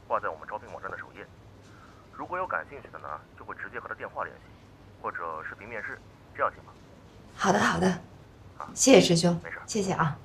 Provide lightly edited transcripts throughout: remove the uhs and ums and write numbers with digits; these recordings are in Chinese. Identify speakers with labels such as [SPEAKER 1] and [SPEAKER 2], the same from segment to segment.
[SPEAKER 1] 挂在我们招聘网站的首页。如果有感兴趣的呢，就会直接和他电话联系，或者视频面试，这样行吗？
[SPEAKER 2] 好的，好的。谢谢师兄，
[SPEAKER 1] 没事，
[SPEAKER 2] 谢谢啊。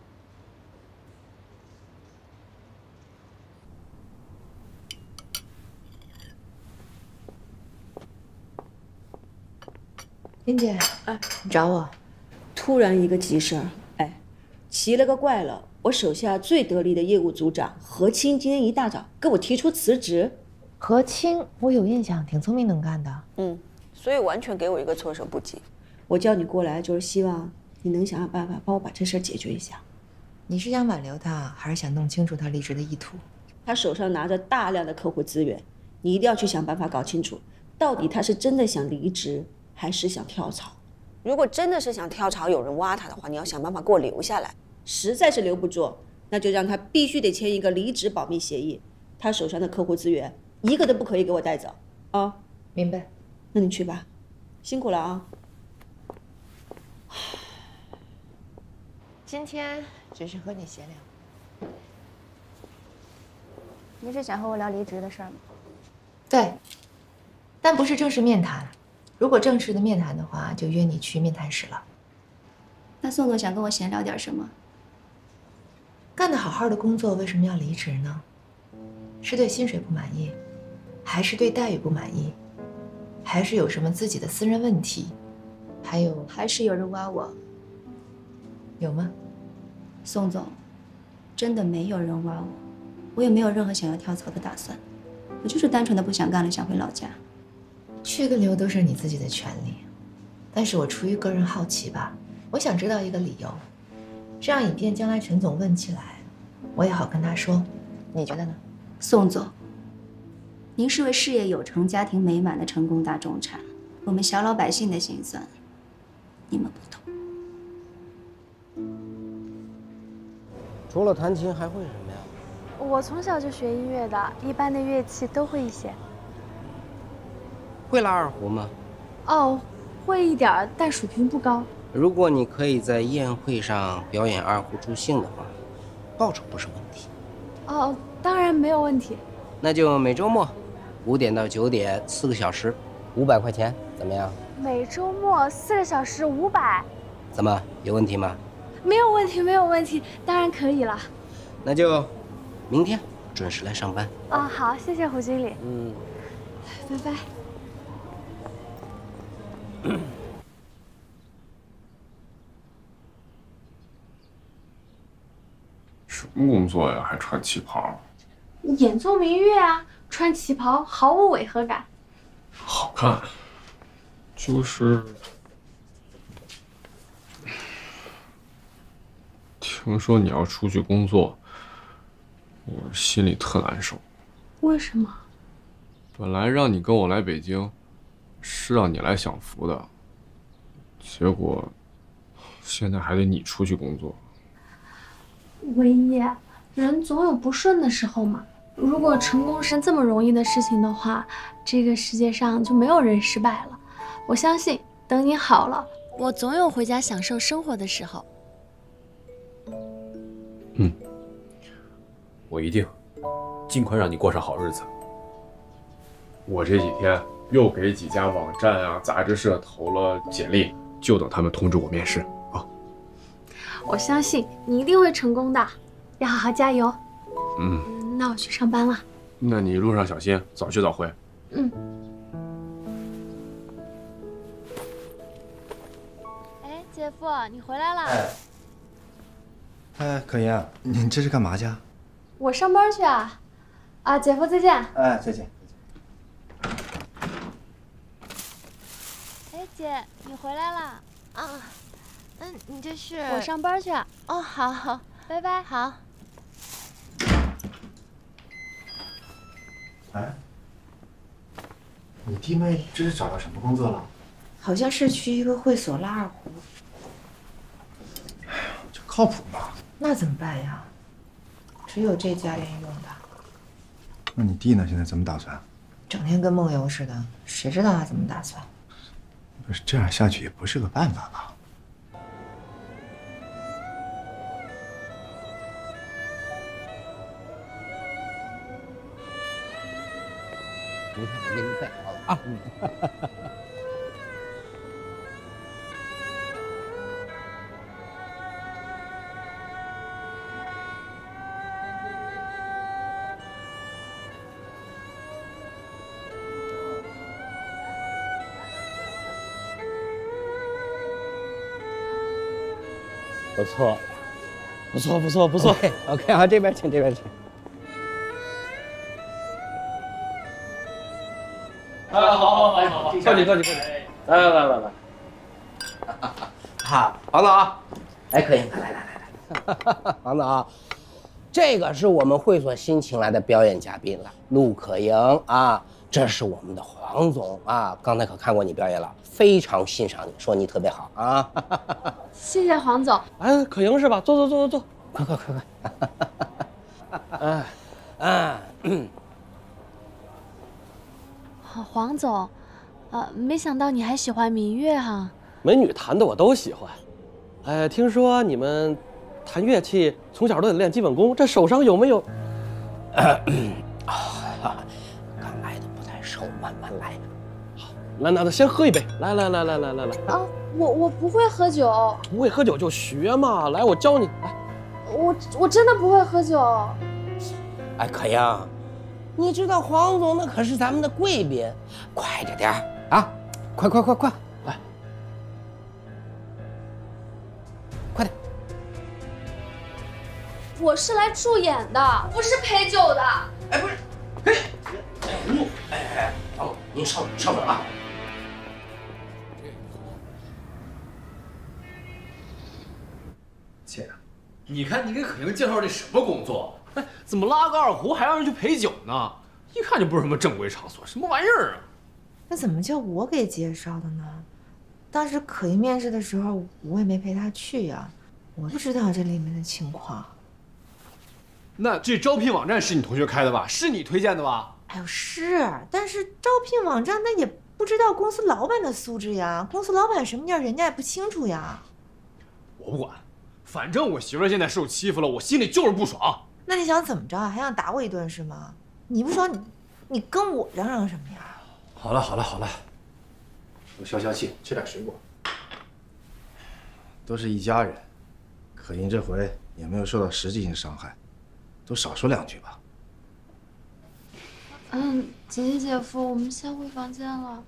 [SPEAKER 2] 林姐，
[SPEAKER 3] 哎，
[SPEAKER 2] 你找我？
[SPEAKER 3] 突然一个急事儿，哎，奇了个怪了，我手下最得力的业务组长何清今天一大早跟我提出辞职。
[SPEAKER 2] 何清，我有印象，挺聪明能干的。
[SPEAKER 3] 所以完全给我一个措手不及。我叫你过来，就是希望你能想想办法帮我把这事儿解决一下。
[SPEAKER 2] 你是想挽留他，还是想弄清楚他离职的意图？
[SPEAKER 3] 他手上拿着大量的客户资源，你一定要去想办法搞清楚，到底他是真的想离职，还是想跳槽。如果真的是想跳槽，有人挖他的话，你要想办法给我留下来。实在是留不住，那就让他必须得签一个离职保密协议。他手上的客户资源一个都不可以给我带走啊！
[SPEAKER 2] 明白。
[SPEAKER 3] 那你去吧，辛苦了啊。
[SPEAKER 2] 今天只是和你闲聊。
[SPEAKER 4] 你是想和我聊离职的事儿吗？
[SPEAKER 2] 对，但不是正式面谈。如果正式的面谈的话，就约你去面谈室了。
[SPEAKER 4] 那宋总想跟我闲聊点什么？
[SPEAKER 2] 干得好好的工作，为什么要离职呢？是对薪水不满意，还是对待遇不满意，还是有什么自己的私人问题？还
[SPEAKER 4] 是有人挖我？
[SPEAKER 2] 有吗？
[SPEAKER 4] 宋总，真的没有人挖我，我也没有任何想要跳槽的打算，我就是单纯的不想干了，想回老家。
[SPEAKER 2] 去跟留都是你自己的权利，但是我出于个人好奇吧，我想知道一个理由，这样以便将来陈总问起来，我也好跟他说。你觉得呢？
[SPEAKER 4] 宋总，您是位事业有成、家庭美满的成功大中产，我们小老百姓的心酸，你们不懂。
[SPEAKER 5] 除了弹琴还会什么呀？
[SPEAKER 6] 我从小就学音乐的，一般的乐器都会一些。
[SPEAKER 5] 会拉二胡吗？
[SPEAKER 6] 哦，会一点儿，但水平不高。
[SPEAKER 5] 如果你可以在宴会上表演二胡助兴的话，报酬不是问题。
[SPEAKER 6] 哦，当然没有问题。
[SPEAKER 5] 那就每周末5点到9点4个小时，500块钱，怎么样？
[SPEAKER 6] 每周末4个小时500，
[SPEAKER 5] 怎么有问题吗？
[SPEAKER 6] 没有问题，没有问题，当然可以了。
[SPEAKER 5] 那就明天准时来上班。
[SPEAKER 6] 啊，好，谢谢胡经理。拜拜。
[SPEAKER 7] 什么工作呀？还穿旗袍？
[SPEAKER 6] 演奏民乐啊，穿旗袍毫无违和感。
[SPEAKER 7] 好看，就是听说你要出去工作，我心里特难受。
[SPEAKER 6] 为什么？
[SPEAKER 7] 本来让你跟我来北京，是让你来享福的，结果现在还得你出去工作。
[SPEAKER 6] 唯一，人总有不顺的时候嘛。如果成功是这么容易的事情的话，这个世界上就没有人失败了。我相信，等你好了，我总有回家享受生活的时候。
[SPEAKER 8] 我一定尽快让你过上好日子。我这几天又给几家网站啊、杂志社投了简历，就等他们通知我面试啊。
[SPEAKER 6] 我相信你一定会成功的，要好好加油。那我去上班了。
[SPEAKER 8] 那你路上小心，早去早回。
[SPEAKER 6] 哎，姐夫，你回来了。
[SPEAKER 9] 哎，可言，你这是干嘛去啊？
[SPEAKER 6] 我上班去啊。啊，姐夫再见。
[SPEAKER 9] 哎，再见。
[SPEAKER 6] 哎，姐，你回来了。
[SPEAKER 2] 啊，你这是？
[SPEAKER 6] 我上班去。
[SPEAKER 2] 哦，好好，
[SPEAKER 6] 拜拜。
[SPEAKER 2] 好。
[SPEAKER 9] 哎，你弟妹这是找到什么工作了？
[SPEAKER 2] 好像是去一个会所拉二胡。
[SPEAKER 9] 哎呀，这靠谱吗？
[SPEAKER 2] 那怎么办呀？只有这家联用的。
[SPEAKER 9] 那你弟呢？现在怎么打算？
[SPEAKER 2] 整天跟梦游似的，谁知道他怎么打算？
[SPEAKER 9] 不是这样下去也不是个办法吧？
[SPEAKER 5] 明天我给你备好了啊。
[SPEAKER 10] 不错，不错，不错，不错。
[SPEAKER 5] OK， 好，这边请，这边请。
[SPEAKER 10] 好，坐起，坐起，坐起。来。
[SPEAKER 5] 好，黄总啊，来，可以，来，黄总啊，这个是我们会所新请来的表演嘉宾了，陆可盈啊，这是我们的黄总啊，刚才可看过你表演了，非常欣赏你，说你特别好啊。
[SPEAKER 6] 谢谢黄总。
[SPEAKER 10] 哎，可盈是吧？坐，
[SPEAKER 5] 快。
[SPEAKER 6] 黄总，没想到你还喜欢民乐哈。
[SPEAKER 10] 美女弹的我都喜欢。哎，听说你们弹乐器从小都得练基本功，这手上有没有？
[SPEAKER 5] 刚来的不太熟，慢慢来。
[SPEAKER 10] 好，来，那先喝一杯。来。
[SPEAKER 6] 啊，我不会喝酒。
[SPEAKER 10] 不会喝酒就学嘛。来，我教你。来，
[SPEAKER 6] 我真的不会喝酒。
[SPEAKER 5] 哎，可盈，你知道黄总那可是咱们的贵宾，快着点啊！快，来，快点！
[SPEAKER 6] 我是来助演的，不是陪酒的。
[SPEAKER 5] 哎，不是，黄总，您稍等啊。
[SPEAKER 8] 姐，你看你给可盈介绍这什么工作？哎，怎么拉个二胡还让人去陪酒呢？一看就不是什么正规场所，什么玩意儿啊？
[SPEAKER 2] 那怎么叫我给介绍的呢？当时可盈面试的时候，我也没陪他去呀，我不知道这里面的情况。
[SPEAKER 8] 那这招聘网站是你同学开的吧？是你推荐的吧？
[SPEAKER 2] 哎呦，是，但是招聘网站那也不知道公司老板的素质呀，公司老板什么样，人家也不清楚呀。
[SPEAKER 8] 我不管，反正我媳妇现在受欺负了，我心里就是不爽。
[SPEAKER 2] 那你想怎么着？还想打我一顿是吗？你不爽，你跟我嚷嚷什么呀？
[SPEAKER 9] 好了，我消气，吃点水果。都是一家人，可盈这回也没有受到实际性伤害，都少说两句吧。
[SPEAKER 6] 姐姐姐夫，我们先回房间了。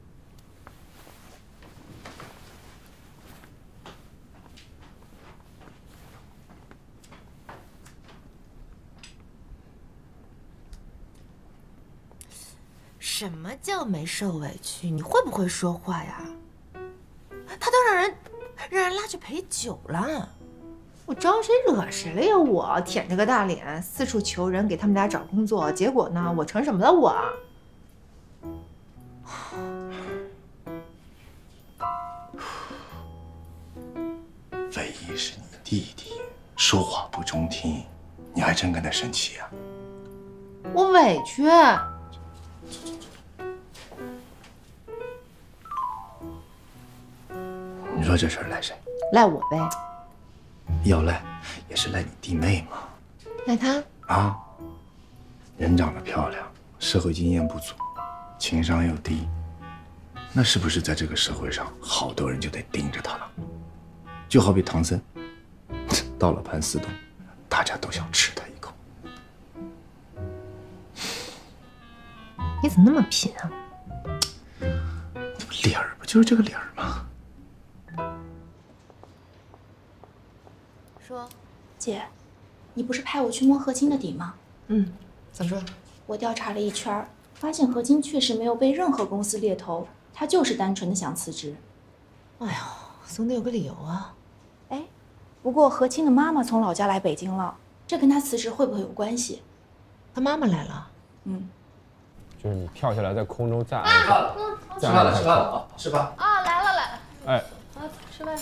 [SPEAKER 2] 什么叫没受委屈？你会不会说话呀？他都让人拉去陪酒了，我招谁惹谁了呀？我舔着个大脸四处求人给他们俩找工作，结果呢，我成什么了我？
[SPEAKER 9] 唯一是你弟弟说话不中听，你还真跟他生气呀？
[SPEAKER 2] 我委屈。
[SPEAKER 9] 你说这事儿赖谁？
[SPEAKER 2] 赖我呗。
[SPEAKER 9] 要赖也是赖你弟妹嘛。
[SPEAKER 2] 赖他
[SPEAKER 9] 啊？人长得漂亮，社会经验不足，情商又低，那是不是在这个社会上，好多人就得盯着他了？就好比唐僧，到了盘丝洞，大家都想吃他一口。
[SPEAKER 2] 你怎么那么贫啊？
[SPEAKER 9] 这不理儿不就是这个理儿吗？
[SPEAKER 4] 说，姐，你不是派我去摸何青的底吗？
[SPEAKER 2] 怎么说？
[SPEAKER 4] 我调查了一圈，发现何青确实没有被任何公司猎头，他就是单纯的想辞职。
[SPEAKER 2] 哎呦，总得有个理由啊。
[SPEAKER 4] 哎，不过何青的妈妈从老家来北京了，这跟他辞职会不会有关系？
[SPEAKER 2] 他妈妈来了。
[SPEAKER 7] 就是你跳下来在空中再
[SPEAKER 9] 吃饭了，吃饭。
[SPEAKER 6] 啊，来了。
[SPEAKER 7] 哎，
[SPEAKER 6] 啊，吃饭去。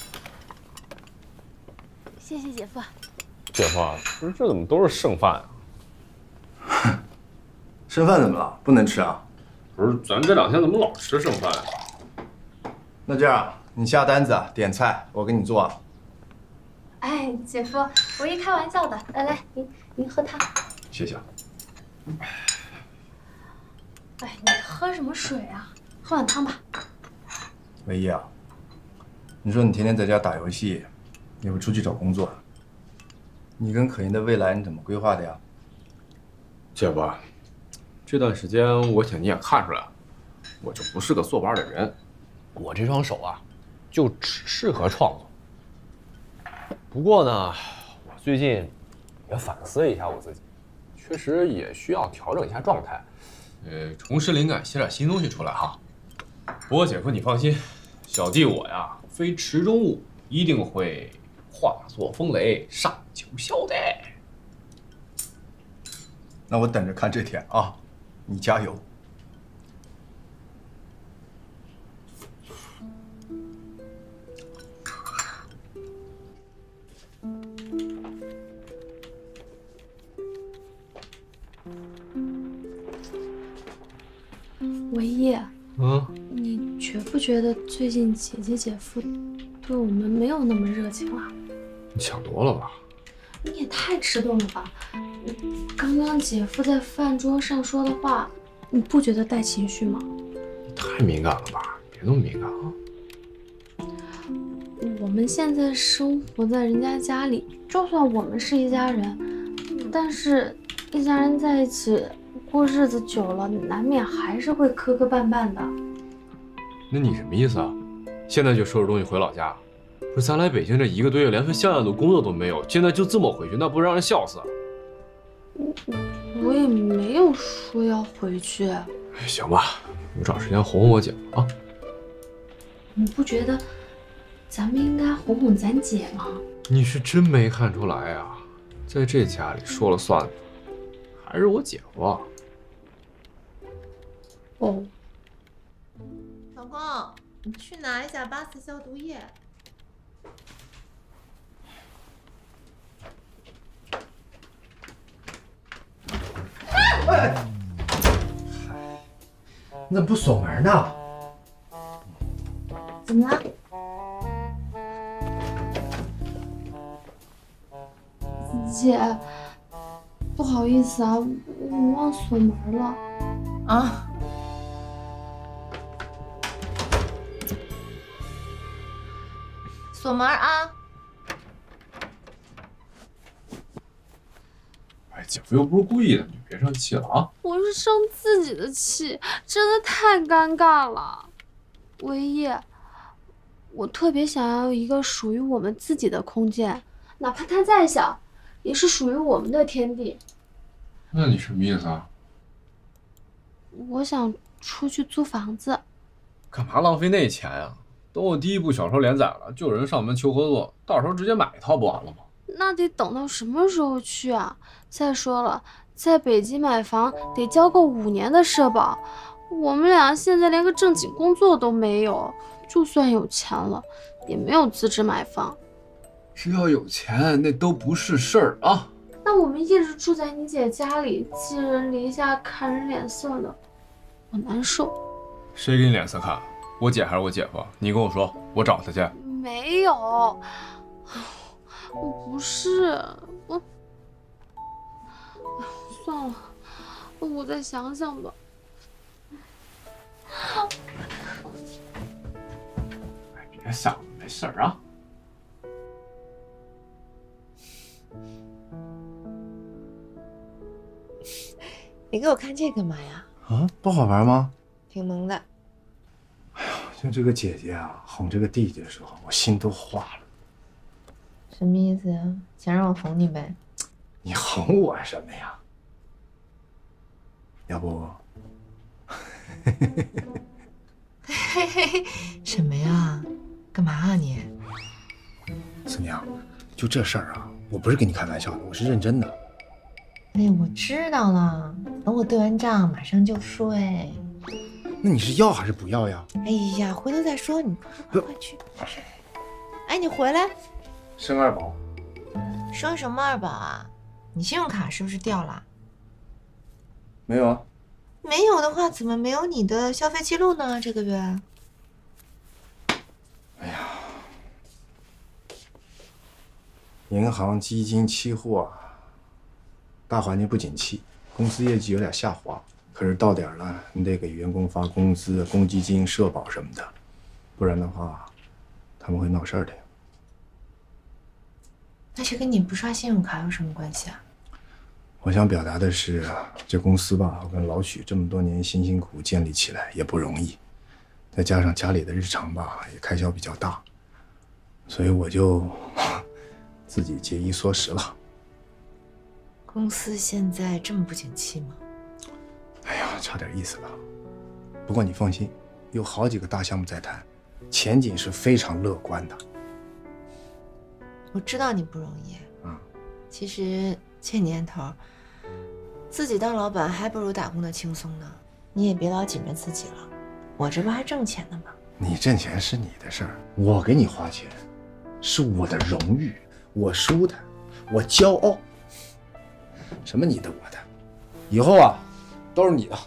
[SPEAKER 6] 谢谢姐夫。
[SPEAKER 7] 姐夫啊，不是这怎么都是剩饭啊？
[SPEAKER 9] 剩饭怎么了？不能吃啊？
[SPEAKER 7] 不是，咱这两天怎么老吃剩饭啊？
[SPEAKER 9] 那这样，你下单子点菜，我给你做。
[SPEAKER 6] 哎，姐夫，我一开玩笑的。来，您喝汤。
[SPEAKER 9] 谢谢。
[SPEAKER 6] 哎，你喝什么水啊？喝碗汤吧。
[SPEAKER 9] 唯一啊，你说你天天在家打游戏，也不出去找工作，你跟可盈的未来你怎么规划的呀？
[SPEAKER 8] 姐夫，这段时间我想你也看出来了，我就不是个坐班的人，我这双手啊，就只适合创作。不过呢，我最近也反思一下我自己，确实也需要调整一下状态，重拾灵感，写点新东西出来哈。不过姐夫你放心，小弟我呀，非池中物，一定会化作风雷，上九霄的。
[SPEAKER 9] 那我等着看这天啊，你加油。
[SPEAKER 6] 唯一，
[SPEAKER 8] 嗯，
[SPEAKER 6] 你觉不觉得最近姐姐姐夫对我们没有那么热情了？
[SPEAKER 8] 你想多了吧？
[SPEAKER 6] 你也太迟钝了吧！刚刚姐夫在饭桌上说的话，你不觉得带情绪吗？
[SPEAKER 8] 你太敏感了吧，别那么敏感啊！
[SPEAKER 6] 我们现在生活在人家家里，就算我们是一家人，但是一家人在一起过日子久了，难免还是会磕磕绊绊的。
[SPEAKER 8] 那你什么意思啊？现在就收拾东西回老家？不是咱来北京这1个多月，连份像样的工作都没有，现在就这么回去，那不让人笑死啊！
[SPEAKER 6] 我也没有说要回去。
[SPEAKER 8] 哎，行吧，我找时间哄哄我姐夫啊。
[SPEAKER 6] 你不觉得咱们应该哄哄咱姐吗？
[SPEAKER 8] 你是真没看出来呀，在这家里说了算的还是我姐夫啊。
[SPEAKER 6] 哦，
[SPEAKER 2] 老公，你去拿一下8次消毒液。
[SPEAKER 5] 哎，你怎么不锁门呢？
[SPEAKER 2] 怎么了？
[SPEAKER 6] 姐，不好意思啊，我忘锁门了。
[SPEAKER 2] 啊，锁门啊！
[SPEAKER 8] 哎，姐夫又不是故意的，你别生气了啊。
[SPEAKER 6] 我是生自己的气，真的太尴尬了。唯一，我特别想要一个属于我们自己的空间，哪怕它再小，也是属于我们的天地。
[SPEAKER 8] 那你什么意思啊？
[SPEAKER 6] 我想出去租房子。
[SPEAKER 8] 干嘛浪费那钱呀？等我第1部小说连载了，就有人上门求合作，到时候直接买一套不完了吗？
[SPEAKER 6] 那得等到什么时候去啊？再说了，在北京买房得交够5年的社保，我们俩现在连个正经工作都没有，就算有钱了，也没有资质买房。
[SPEAKER 8] 只要有钱，那都不是事儿啊。
[SPEAKER 6] 那我们一直住在你姐家里，寄人篱下，看人脸色的，我难受。
[SPEAKER 8] 谁给你脸色看？我姐还是我姐夫？你跟我说，我找他去。
[SPEAKER 6] 没有，我不是我。算了，我再想想吧。
[SPEAKER 8] 哎，别想了，没事儿啊。
[SPEAKER 2] 你给我看这干嘛呀？
[SPEAKER 9] 啊，不好玩吗？
[SPEAKER 2] 挺萌的。
[SPEAKER 9] 像这个姐姐啊，哄这个弟弟的时候，我心都化了。
[SPEAKER 2] 什么意思呀？想让我哄你呗？
[SPEAKER 9] 你哄我什么呀？要不，
[SPEAKER 2] 嘿嘿嘿，什么呀？干嘛啊你？
[SPEAKER 9] 怎么样？就这事儿啊，我不是跟你开玩笑的，我是认真的。
[SPEAKER 2] 哎，我知道了，等我对完账马上就睡。
[SPEAKER 9] 那你是要还是不要呀？
[SPEAKER 2] 哎呀，回头再说，你快去。哎，你回来。
[SPEAKER 9] 生2宝。
[SPEAKER 2] 生什么2宝啊？你信用卡是不是掉了？
[SPEAKER 9] 没有啊。
[SPEAKER 2] 没有的话，怎么没有你的消费记录呢？这个月。
[SPEAKER 9] 哎呀，银行、基金、期货，大环境不景气，公司业绩有点下滑， 可是到点了，你得给员工发工资、公积金、社保什么的，不然的话，他们会闹事儿的呀。
[SPEAKER 2] 那是跟你不刷信用卡有什么关系啊？
[SPEAKER 9] 我想表达的是，这公司吧，我跟老许这么多年辛辛苦苦建立起来也不容易，再加上家里的日常吧，也开销比较大，所以我就自己节衣缩食了。
[SPEAKER 2] 公司现在这么不景气吗？
[SPEAKER 9] 哎呀，差点意思了。不过你放心，有好几个大项目在谈，前景是非常乐观的。
[SPEAKER 2] 我知道你不容易，其实这年头，自己当老板还不如打工的轻松呢。你也别老紧着自己了，我这不还挣钱呢吗？
[SPEAKER 9] 你挣钱是你的事儿，我给你花钱，是我的荣誉，我舒坦，我骄傲。什么你的我的，以后啊，都是你的。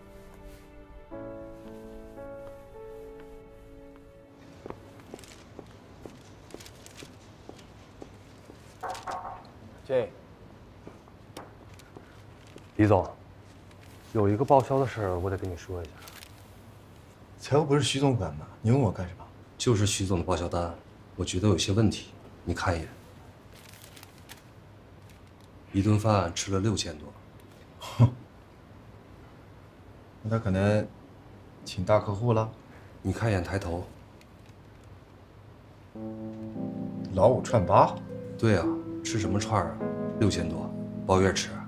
[SPEAKER 11] 李总，有一个报销的事儿，我得跟你说一下。
[SPEAKER 9] 财务不是徐总管吗？你问我干什么？
[SPEAKER 11] 就是徐总的报销单，我觉得有些问题，你看一眼。一顿饭吃了6000多。
[SPEAKER 9] 哼，那他可能请大客户了。
[SPEAKER 11] 你看一眼抬头。
[SPEAKER 9] 老五串8。
[SPEAKER 11] 对啊，吃什么串啊？6000多，包月吃。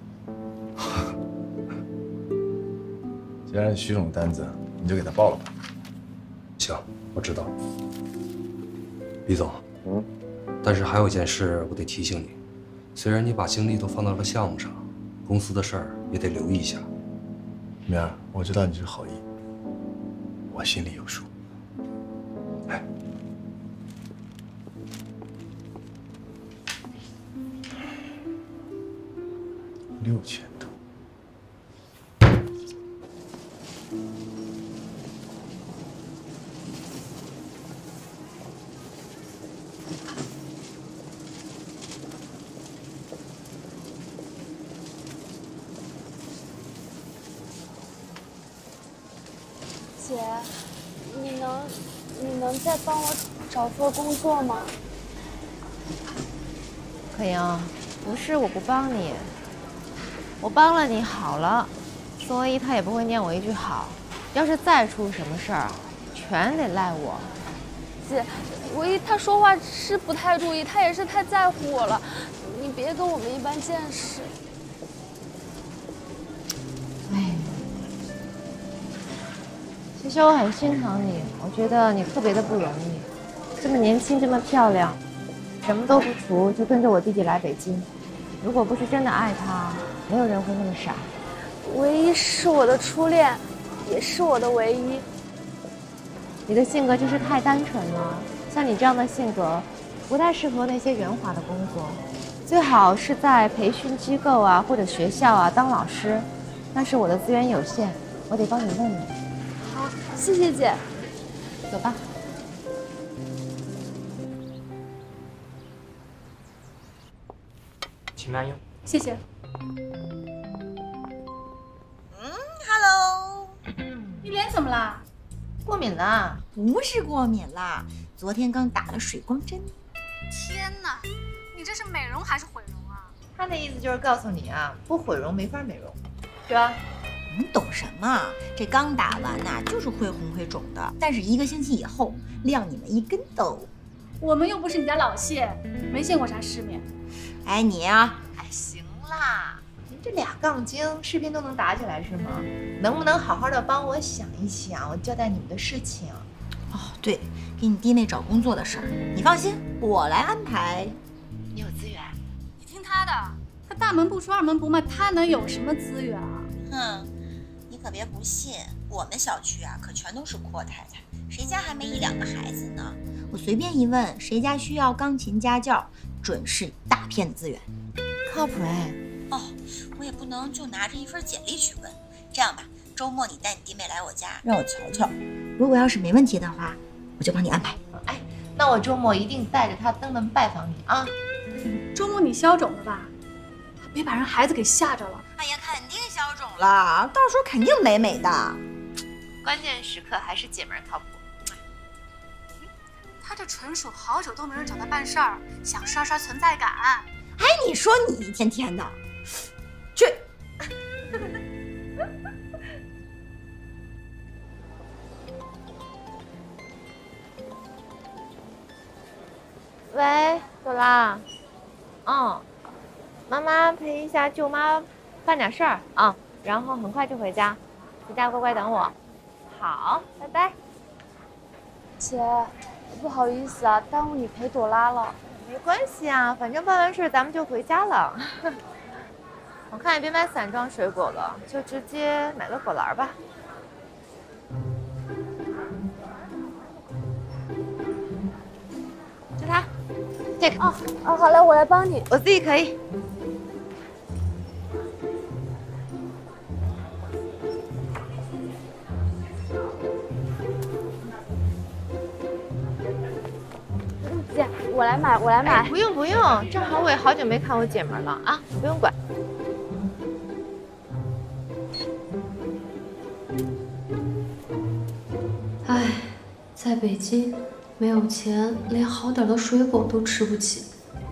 [SPEAKER 9] 既然是徐总单子，你就给他报了吧。
[SPEAKER 11] 行，我知道。李总，但是还有一件事我得提醒你，虽然你把精力都放到了项目上，公司的事儿也得留意一下。
[SPEAKER 9] 明儿，我知道你是好意，我心里有数。来，6000多。
[SPEAKER 6] 姐，你能再帮我找份工作吗？
[SPEAKER 12] 可盈，不是我不帮你，我帮了你好了，宋唯一他也不会念我一句好。要是再出什么事儿，全得赖我。
[SPEAKER 6] 姐，唯一他说话是不太注意，他也是太在乎我了，你别跟我们一般见识。
[SPEAKER 12] 哎，其实我很心疼你，我觉得你特别的不容易，这么年轻，这么漂亮，什么都不图，就跟着我弟弟来北京。如果不是真的爱他，没有人会那么傻。
[SPEAKER 6] 唯一是我的初恋，也是我的唯一。
[SPEAKER 12] 你的性格就是太单纯了，像你这样的性格，不太适合那些圆滑的工作，最好是在培训机构啊或者学校啊当老师。但是我的资源有限，我得帮你问问。
[SPEAKER 6] 好，谢谢姐。
[SPEAKER 12] 走吧。
[SPEAKER 1] 请慢用。
[SPEAKER 6] 谢谢。
[SPEAKER 13] Hello，
[SPEAKER 6] 你脸怎么啦？
[SPEAKER 12] 过敏了？
[SPEAKER 13] 不是过敏啦，昨天刚打了水光针。
[SPEAKER 6] 天哪，你这是美容还是毁容啊？
[SPEAKER 2] 他的意思就是告诉你啊，不毁容没法美容，是吧？
[SPEAKER 13] 你懂什么？这刚打完呐，就是会红会肿的，但是1个星期以后晾你们一跟斗。
[SPEAKER 6] 我们又不是你家老谢，没见过啥世面。
[SPEAKER 13] 哎，你啊，
[SPEAKER 2] 哎，行啦，您这俩杠精视频都能打起来是吗？能不能好好的帮我想一想，我交代你们的事情？
[SPEAKER 13] 哦，对，给你弟妹找工作的事儿，你放心，我来安排。
[SPEAKER 2] 你有资源？
[SPEAKER 6] 你听他的，他大门不出二门不迈，他能有什么资源啊？
[SPEAKER 13] 哼，你可别不信，我们小区啊可全都是阔太太，谁家还没1、2个孩子呢？我随便一问，谁家需要钢琴家教，准是大片的资源，
[SPEAKER 2] 靠谱哎。
[SPEAKER 13] 哦，我也不能就拿着一份简历去问。这样吧，周末你带你弟妹来我家，让我瞧瞧。如果要是没问题的话，我就帮你安排。
[SPEAKER 2] 哎，那我周末一定带着他登门拜访你啊。
[SPEAKER 6] 周末你消肿了吧？别把人孩子给吓着了。
[SPEAKER 13] 哎呀，肯定消肿了，到时候肯定美美的。
[SPEAKER 2] 关键时刻还是姐们儿靠谱。
[SPEAKER 6] 他这纯属好久都没人找他办事儿，想刷刷存在感。
[SPEAKER 13] 哎，你说你一天天的，去。
[SPEAKER 12] 喂，朵拉。妈妈陪一下舅妈办点事儿啊，然后很快就回家，回家乖乖等我。好，拜拜。
[SPEAKER 6] 姐，不好意思啊，耽误你陪朵拉了。
[SPEAKER 12] 没关系啊，反正办完事咱们就回家了。我看也别买散装水果了，就直接买个果篮吧。就它，这个。
[SPEAKER 6] 好嘞，我来帮你。
[SPEAKER 12] 我自己可以。
[SPEAKER 6] 姐，我来买。
[SPEAKER 12] 哎，不用，正好我也好久没看我姐们了啊，不用管。
[SPEAKER 6] 哎，在北京没有钱，连好点的水果都吃不起。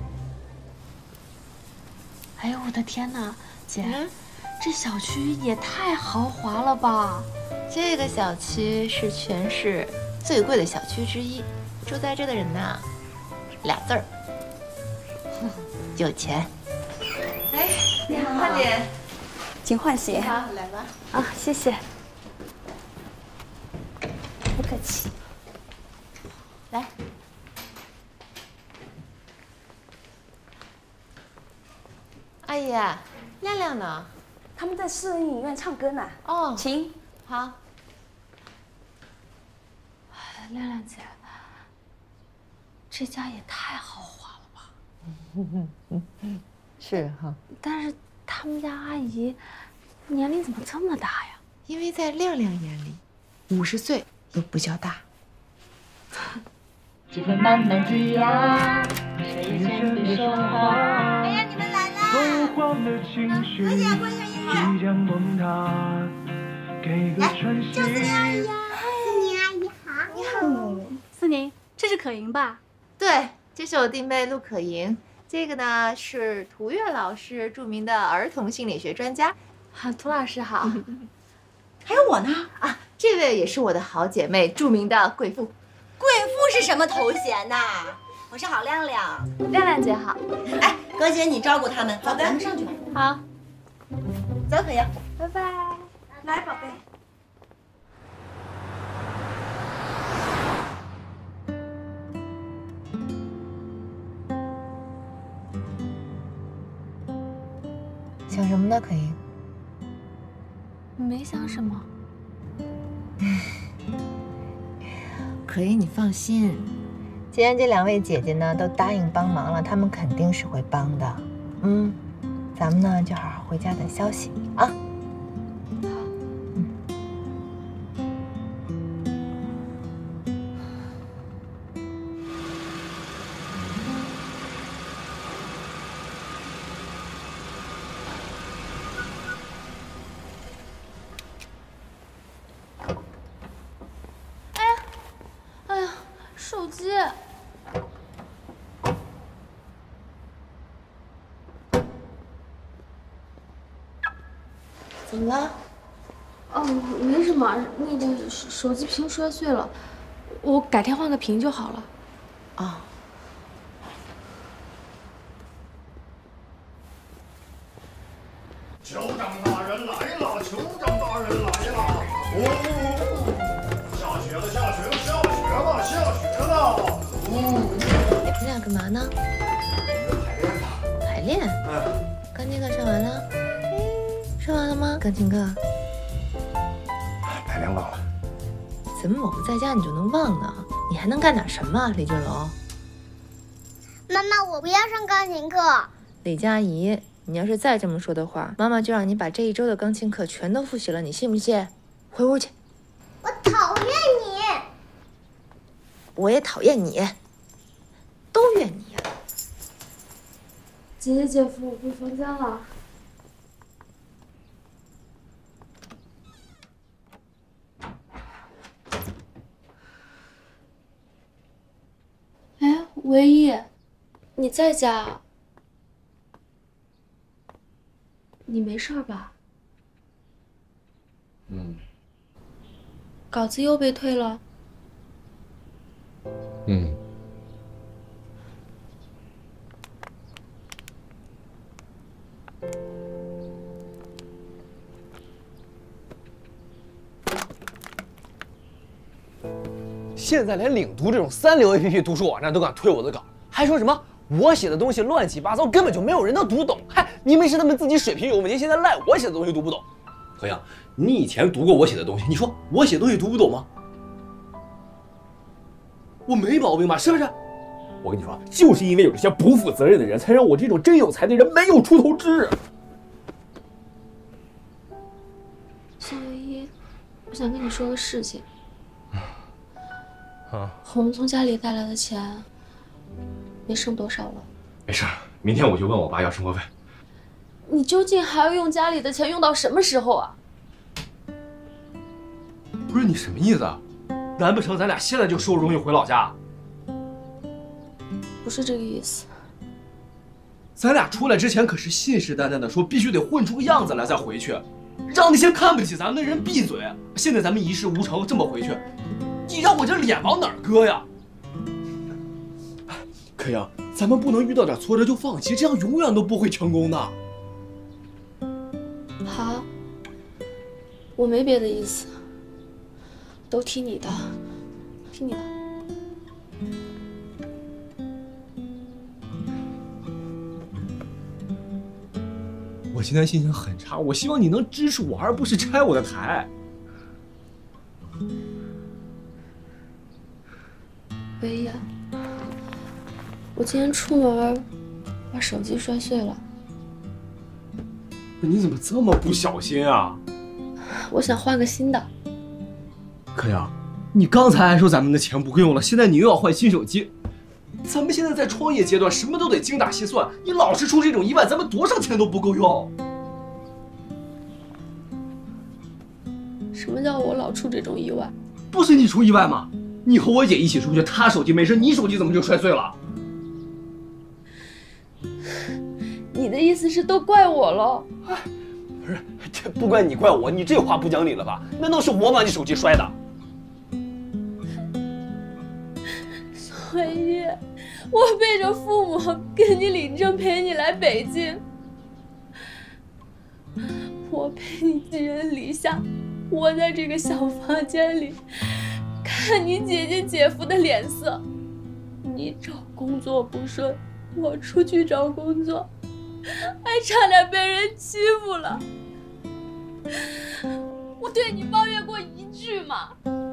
[SPEAKER 6] 哎呦我的天哪，姐，这小区也太豪华了吧！
[SPEAKER 2] 这个小区是全市最贵的小区之一，住在这的人呐，2字儿，有钱。
[SPEAKER 12] 哎，你好，大姐，
[SPEAKER 3] 请换鞋。
[SPEAKER 12] 好，来吧。
[SPEAKER 6] 啊，谢谢。
[SPEAKER 12] 不客气。来。阿姨，亮亮呢？
[SPEAKER 3] 他们在私人影院唱歌呢。
[SPEAKER 12] 哦，
[SPEAKER 3] 请。
[SPEAKER 12] 好。
[SPEAKER 6] 亮亮姐，这家也太豪华了
[SPEAKER 12] 吧！是哈。
[SPEAKER 6] 但是他们家阿姨年龄怎么这么大呀？
[SPEAKER 2] 因为在亮亮眼里，50岁都不叫大。
[SPEAKER 14] 机会慢慢挤压，谁先被收获？
[SPEAKER 13] 哎呀，你们来啦！何姐，关先生一会儿。来，赵思宁阿姨呀！思宁阿姨好，你好。
[SPEAKER 6] 思宁，这是可盈吧？
[SPEAKER 2] 对，这是我弟妹陆可盈。这个呢是涂月老师，著名的儿童心理学专家。
[SPEAKER 6] 涂老师好。
[SPEAKER 13] 还有我呢
[SPEAKER 2] 啊，这位也是我的好姐妹，著名的贵妇。
[SPEAKER 13] 贵妇是什么头衔呐？我是郝亮亮。
[SPEAKER 6] 亮亮姐好。
[SPEAKER 13] 哎，葛姐你照顾他们，走，咱们上去吧。
[SPEAKER 6] 好。
[SPEAKER 13] 走，可盈。
[SPEAKER 6] 拜拜。
[SPEAKER 13] 来，宝贝。
[SPEAKER 2] 想什么呢，可盈？
[SPEAKER 6] 没想什么。
[SPEAKER 2] 可盈，你放心，既然这2位姐姐呢都答应帮忙了，她们肯定是会帮的。咱们呢就好好回家等消息啊。
[SPEAKER 6] 手机。
[SPEAKER 2] 怎么了？
[SPEAKER 6] 哦，没什么，那个手机屏摔碎了，我改天换个屏就好了。
[SPEAKER 2] 啊。
[SPEAKER 15] 酋长大人来了！酋长大人来了！下雪了！下雪了！下雪了！下雪了！
[SPEAKER 2] 你俩干嘛呢？排练。钢琴课上完了？上完了吗？钢琴课。
[SPEAKER 9] 排练忘了。
[SPEAKER 2] 怎么我不在家你就能忘呢？你还能干点什么，李俊龙？
[SPEAKER 16] 妈妈，我不要上钢琴课。
[SPEAKER 2] 李佳怡，你要是再这么说的话，妈妈就让你把这1周的钢琴课全都复习了，你信不信？回屋去。
[SPEAKER 16] 我讨厌你。
[SPEAKER 2] 我也讨厌你。都怨你呀。
[SPEAKER 6] 姐姐姐夫，我回房间了。 唯一，你在家？你没事吧？
[SPEAKER 7] 嗯。
[SPEAKER 6] 稿子又被退了？
[SPEAKER 7] 嗯。
[SPEAKER 10] 现在连领读这种3流 APP 读书网站都敢推我的稿，还说什么我写的东西乱七八糟，根本就没有人能读懂。嗨，明明是他们自己水平有问题，现在赖我写的东西读不懂。何阳，你以前读过我写的东西，你说我写的东西读不懂吗？我没毛病吧？是不是？我跟你说，就是因为有这些不负责任的人，才让我这种真有才的人没有出头之日。
[SPEAKER 6] 小唯一，我想跟你说个事情。
[SPEAKER 10] 啊，
[SPEAKER 6] 我们从家里带来的钱没剩多少了。
[SPEAKER 10] 没事，明天我就问我爸要生活费。
[SPEAKER 6] 你究竟还要用家里的钱用到什么时候啊？
[SPEAKER 10] 不是你什么意思啊？难不成咱俩现在就收拾东西回老家？
[SPEAKER 6] 不是这个意思。
[SPEAKER 10] 咱俩出来之前可是信誓旦旦的说必须得混出个样子来再回去，让那些看不起咱们的人闭嘴。现在咱们一事无成，这么回去，你让我这脸往哪儿搁呀？可阳，咱们不能遇到点挫折就放弃，这样永远都不会成功的。
[SPEAKER 6] 好，我没别的意思，都听你的，听你的。
[SPEAKER 10] 我现在心情很差，我希望你能支持我，而不是拆我的台。
[SPEAKER 6] 唯一，我今天出门把手机摔碎了。
[SPEAKER 10] 你怎么这么不小心啊？
[SPEAKER 6] 我想换个新的。
[SPEAKER 10] 可阳，你刚才还说咱们的钱不够用了，现在你又要换新手机。咱们现在在创业阶段，什么都得精打细算，你老是出这种意外，咱们多少钱都不够用。
[SPEAKER 6] 什么叫我老出这种意外？
[SPEAKER 10] 不是你出意外吗？你和我姐一起出去，她手机没事，你手机怎么就摔碎了？
[SPEAKER 6] 你的意思是都怪我了？
[SPEAKER 10] 哎，不是，这不怪你怪我，你这话不讲理了吧？难道是我把你手机摔的？
[SPEAKER 6] 唯一，我背着父母跟你领证陪你来北京，我陪你寄人篱下，我在这个小房间里看你姐姐姐夫的脸色，你找工作不顺，我出去找工作，还差点被人欺负了。我对你抱怨过一句吗？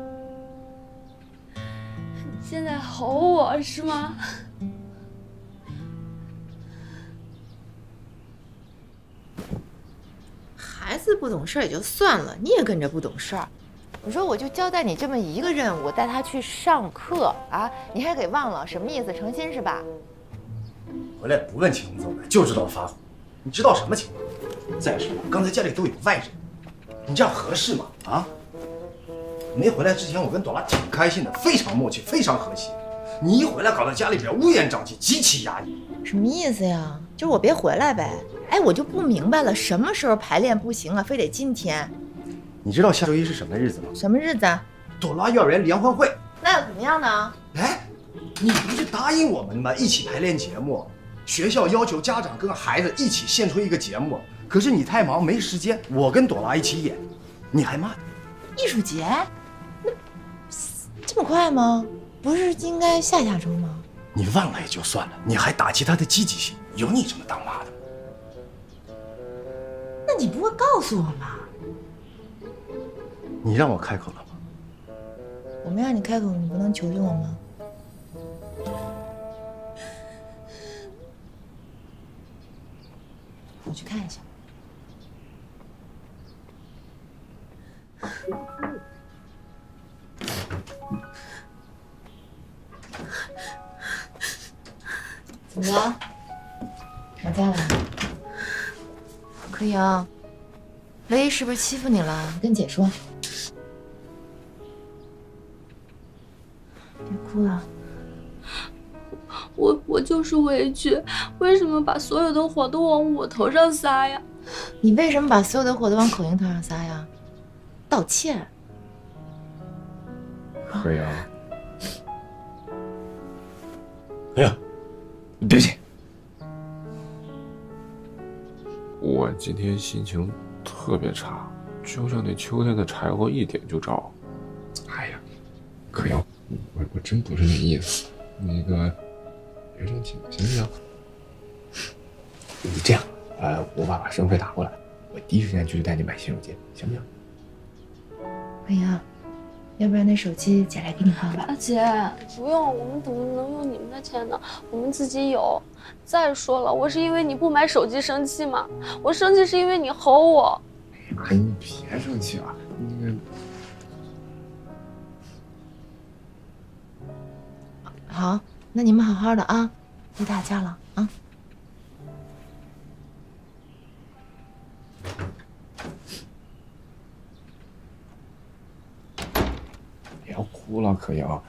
[SPEAKER 6] 你现在吼我是吗？
[SPEAKER 2] 孩子不懂事也就算了，你也跟着不懂事儿。你说我就交代你这么一个任务，带他去上课啊，你还给忘了，什么意思？诚心是吧？
[SPEAKER 9] 回来不问青红皂白，就知道发火。你知道什么情况？再说刚才家里都有外人，你这样合适吗？啊？没回来之前，我跟朵拉挺开心的，非常默契，非常和谐。你一回来，搞得家里边乌烟瘴气，极其压抑。
[SPEAKER 2] 什么意思呀？就是我别回来呗。哎，我就不明白了，什么时候排练不行啊？非得今天？
[SPEAKER 9] 你知道下周一是什么日子吗？
[SPEAKER 2] 什么日子啊？
[SPEAKER 9] 朵拉幼儿园联欢会。
[SPEAKER 2] 那又怎么样呢？
[SPEAKER 9] 哎，你不是答应我们吗？一起排练节目。学校要求家长跟孩子一起献出一个节目，可是你太忙没时间，我跟朵拉一起演，你还骂
[SPEAKER 2] 艺术节？那这么快吗？不是应该下周吗？
[SPEAKER 9] 你忘了也就算了，你还打击他的积极性，有你这么当妈的吗？
[SPEAKER 2] 那你不会告诉我吗？
[SPEAKER 9] 你让我开口了吗？
[SPEAKER 2] 我没让你开口，你不能求求我吗？我去看一下。怎么了？吵架了？可以啊。唯一是不是欺负你了？你跟姐说。别哭了。
[SPEAKER 6] 我就是委屈，为什么把所有的火都往我头上撒呀？
[SPEAKER 2] 你为什么把所有的火都往口英头上撒呀？道歉。
[SPEAKER 7] 可阳，
[SPEAKER 9] 哎呀，对不起。
[SPEAKER 7] 我今天心情特别差，就像那秋天的柴火一点就着。哎呀，可阳，我真不是那意思，那个别生气，行不行？
[SPEAKER 9] 你这样，我把生费打过来，我第一时间就去带你买洗手间，行不行？
[SPEAKER 2] 可阳，要不然那手机姐来给你换吧。
[SPEAKER 6] 啊姐，不用，我们怎么能用你们的钱呢？我们自己有。再说了，我是因为你不买手机生气吗？我生气是因为你吼我。
[SPEAKER 7] 哎，你别生气啊，那个。
[SPEAKER 2] 好，那你们好好的啊，别打架了啊。
[SPEAKER 7] 别哭了，可阳。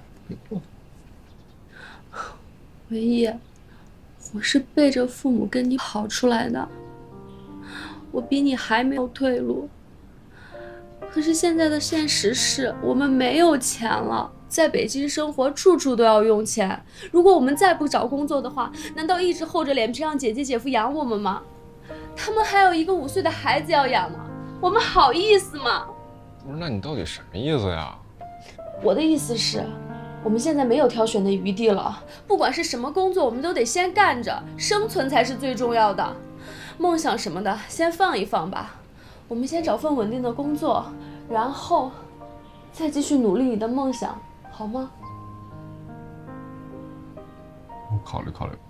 [SPEAKER 6] 唯一，我是背着父母跟你跑出来的，我比你还没有退路。可是现在的现实是我们没有钱了，在北京生活处处都要用钱。如果我们再不找工作的话，难道一直厚着脸皮让姐姐姐夫养我们吗？他们还有一个5岁的孩子要养呢，我们好意思吗？
[SPEAKER 7] 不是，那你到底什么意思呀？
[SPEAKER 6] 我的意思是，我们现在没有挑选的余地了，不管是什么工作，我们都得先干着，生存才是最重要的。梦想什么的先放一放吧，我们先找份稳定的工作，然后再继续努力你的梦想，好吗？
[SPEAKER 7] 我考虑考虑。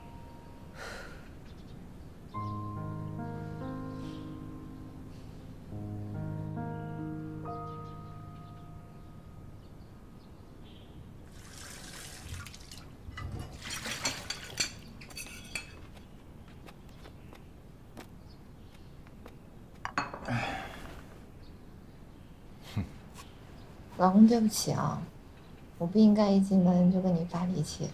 [SPEAKER 2] 老公，对不起啊，我不应该一进门就跟你发脾气。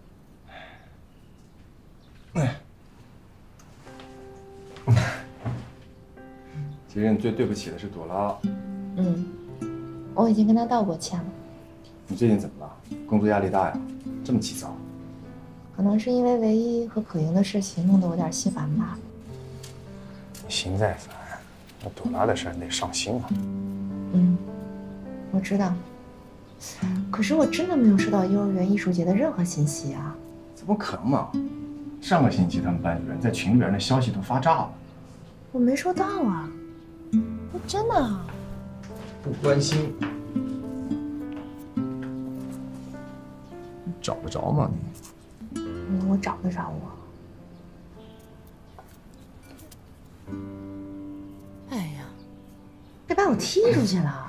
[SPEAKER 9] 其实你最对不起的是朵拉。
[SPEAKER 2] 我已经跟他道过歉了。
[SPEAKER 9] 你最近怎么了？工作压力大呀？这么急躁？
[SPEAKER 2] 可能是因为唯一和可盈的事情弄得我有点心烦吧。
[SPEAKER 9] 你心再烦，那朵拉的事你得上心啊。
[SPEAKER 2] 我知道。可是我真的没有收到幼儿园艺术节的任何信息啊！
[SPEAKER 9] 怎么可能嘛？上个星期他们班主任在群里边的消息都发炸了。
[SPEAKER 2] 我没收到啊！真的啊？
[SPEAKER 9] 不关心，你找得着吗你？
[SPEAKER 2] 我找得着我。哎呀，被把我踢出去了。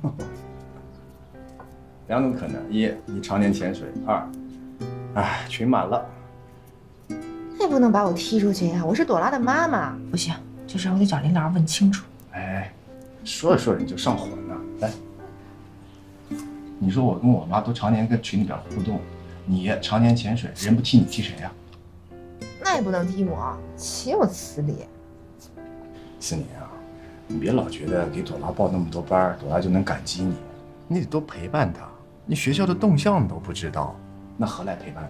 [SPEAKER 9] 2种可能：一，你常年潜水；二，群满了。
[SPEAKER 2] 那也不能把我踢出去呀！我是朵拉的妈妈。不行，这事我得找领导问清楚。
[SPEAKER 9] 哎，说着说着你就上火呢。来，你说我跟我妈都常年跟群里边互动，你常年潜水，人不踢你踢谁呀？
[SPEAKER 2] 那也不能踢我，岂有此理！
[SPEAKER 9] 思年啊，你别老觉得给朵拉报那么多班，朵拉就能感激你，你得多陪伴她。你学校的动向你都不知道，那何来陪伴呢？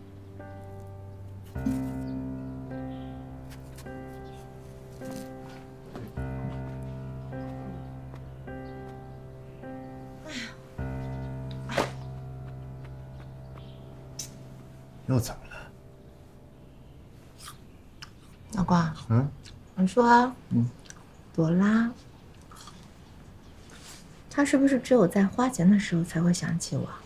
[SPEAKER 9] 又怎么了？
[SPEAKER 2] 老公，我说，朵拉，她是不是只有在花钱的时候才会想起我？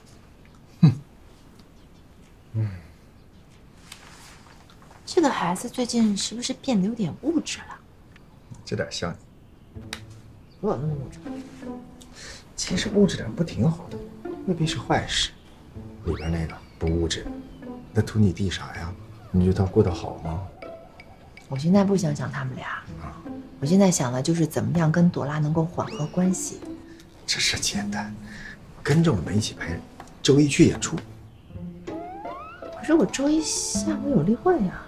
[SPEAKER 2] 这个孩子最近是不是变得有点物质了？
[SPEAKER 9] 这点像你。
[SPEAKER 2] 我有那么物质？
[SPEAKER 9] 其实物质点不挺好的，未必是坏事。里边那个不物质，那图你弟啥呀？你觉得他过得好吗？
[SPEAKER 2] 我现在不想想他们俩，我现在想的就是怎么样跟朵拉能够缓和关系。
[SPEAKER 9] 这事简单，跟着我们一起陪周一去演出。我
[SPEAKER 2] 可是我周一下午有例会呀。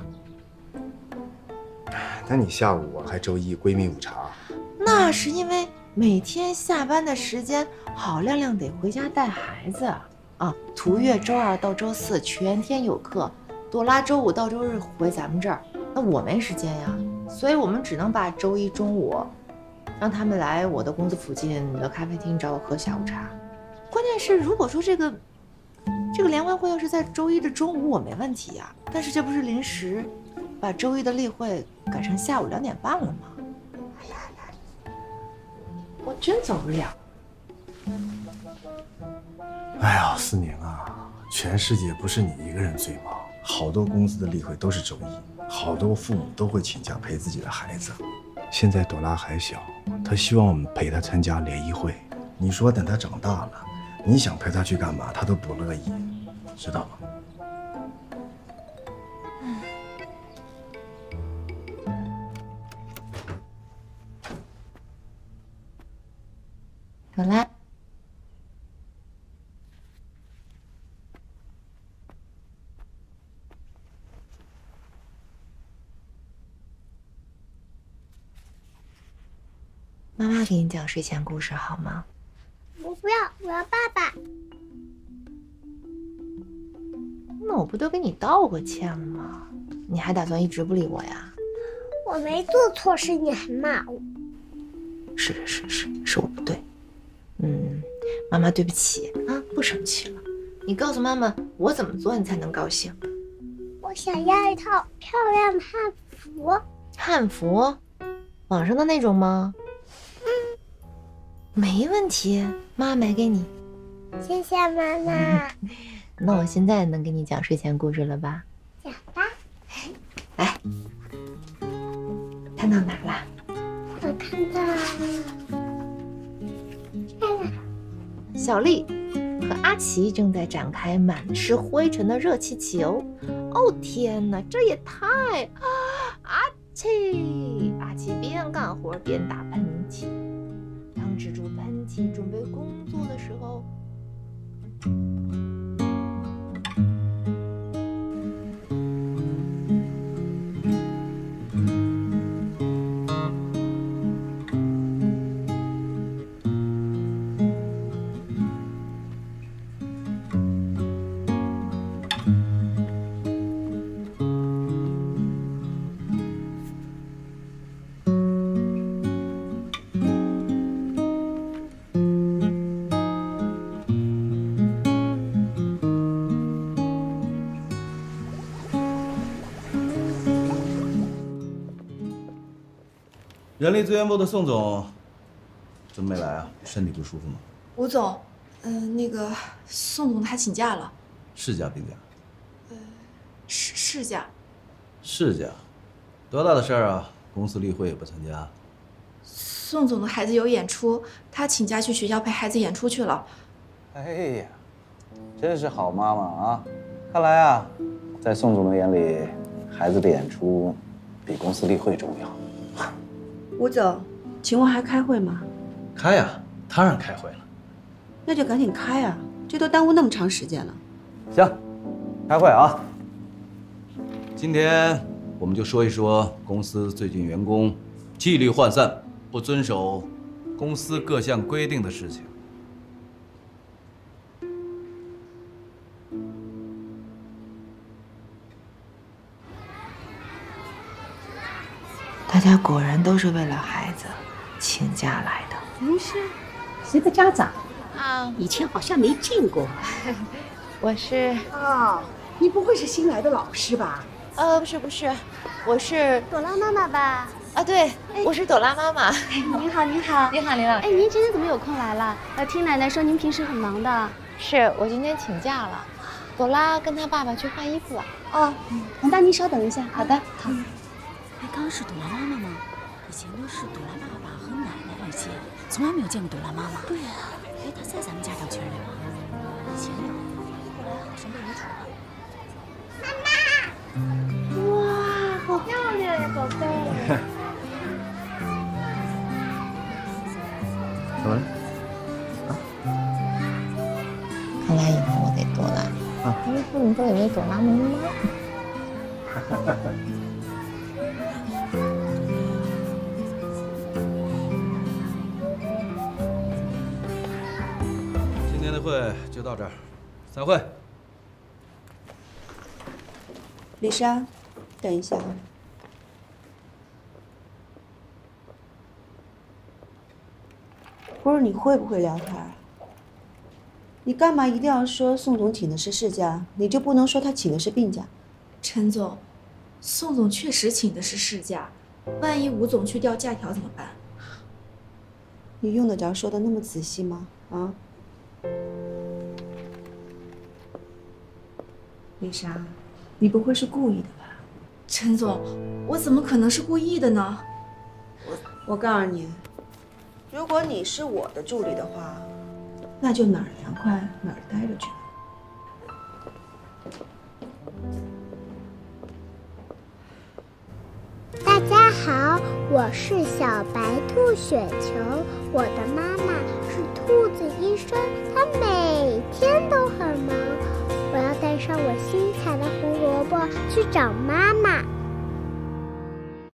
[SPEAKER 9] 那你下午还周一闺蜜午茶？
[SPEAKER 2] 那是因为每天下班的时间，郝亮亮得回家带孩子啊。涂月周二到周四全天有课，朵拉周五到周日回咱们这儿，那我没时间呀，所以我们只能把周一中午让他们来我的公司附近的咖啡厅找我喝下午茶。关键是，如果说这个联欢会要是在周一的中午，我没问题呀。但是这不是临时把周一的例会改成下午2点半了吗？我真走不了。
[SPEAKER 9] 哎呀，思宁啊，全世界不是你一个人最忙，好多公司的例会都是周一，好多父母都会请假陪自己的孩子。现在朵拉还小，她希望我们陪她参加联谊会。你说等她长大了，你想陪她去干嘛，她都不乐意，知道吗？
[SPEAKER 2] 朵拉，妈妈给你讲睡前故事好吗？
[SPEAKER 16] 我不要，我要爸爸。
[SPEAKER 2] 那我不都给你道过歉了吗？你还打算一直不理我呀？
[SPEAKER 16] 我没做错事，你还骂我？
[SPEAKER 2] 是我不对。妈妈对不起啊，不生气了。你告诉妈妈我怎么做你才能高兴？
[SPEAKER 16] 我想要一套漂亮的汉服。
[SPEAKER 2] 汉服？网上的那种吗？没问题，妈买给你。
[SPEAKER 16] 谢谢妈妈。
[SPEAKER 2] 那我现在能给你讲睡前故事了吧？
[SPEAKER 16] 讲吧。
[SPEAKER 2] 来，看到哪儿了？
[SPEAKER 16] 我看到了。
[SPEAKER 2] 小丽和阿奇正在展开满是灰尘的热气球。哦天哪，这也太……阿奇边干活边打喷嚏。当蜘蛛喷嚏准备工作的时候，
[SPEAKER 17] 人力资源部的宋总怎么没来啊？身体不舒服吗？
[SPEAKER 18] 吴总，那个宋总他请假了。
[SPEAKER 17] 事假病假？
[SPEAKER 18] 事假。
[SPEAKER 17] 事假？多大的事儿啊！公司例会也不参加。
[SPEAKER 18] 宋总的孩子有演出，他请假去学校陪孩子演出去了。
[SPEAKER 19] 哎呀，真是好妈妈啊！看来啊，在宋总的眼里，孩子的演出比公司例会重要。
[SPEAKER 3] 吴总，请问还开会吗？
[SPEAKER 17] 开呀，当然开会了。
[SPEAKER 3] 那就赶紧开啊，这都耽误那么长时间了。
[SPEAKER 19] 行，开会啊。
[SPEAKER 17] 今天我们就说一说公司最近员工纪律涣散、不遵守公司各项规定的事情。
[SPEAKER 2] 大家果然都是为了孩子请假来的。
[SPEAKER 20] 您是谁的家长
[SPEAKER 2] 啊？
[SPEAKER 20] 以前好像没见过。
[SPEAKER 2] 我是……
[SPEAKER 20] 哦，你不会是新来的老师吧？
[SPEAKER 2] 不是，我是
[SPEAKER 16] 朵拉妈妈吧？
[SPEAKER 2] 啊，对，我是朵拉妈妈。
[SPEAKER 16] 您好，您好，
[SPEAKER 6] 您好，林老师。
[SPEAKER 16] 哎，您今天怎么有空来了？听奶奶说您平时很忙的。
[SPEAKER 2] 是我今天请假了，朵拉跟她爸爸去换衣服了。
[SPEAKER 16] 哦，那您稍等一下。
[SPEAKER 2] 好的，好。
[SPEAKER 20] 刚刚是朵拉妈妈吗？以前都是朵拉爸爸和奶奶换鞋，从来没有见过朵拉妈妈。对啊，哎，她在咱们家长群里吗？以前有，后来好像被移除了。
[SPEAKER 16] 妈妈，哇，好漂亮呀，宝贝。
[SPEAKER 9] 怎么了？
[SPEAKER 2] 看来以后我得朵拉。因为父母都以为朵拉妈
[SPEAKER 16] 明吗？
[SPEAKER 17] 今天的会就到这儿，散会。
[SPEAKER 3] 丽莎，等一下。不是你会不会聊天啊？你干嘛一定要说宋总请的是事假，你就不能说他请的是病假？
[SPEAKER 18] 陈总，宋总确实请的是事假，万一吴总去调假条怎么办？
[SPEAKER 3] 你用得着说的那么仔细吗？啊？丽莎，你不会是故意的吧？
[SPEAKER 18] 陈总，我怎么可能是故意的呢？
[SPEAKER 3] 我告诉你，如果你是我的助理的话，那就哪儿凉快哪儿待着去。
[SPEAKER 16] 大家好，我是小白兔雪球，我的妈妈是兔子医生，她每天都很忙。我要带上我新采的胡萝卜去找妈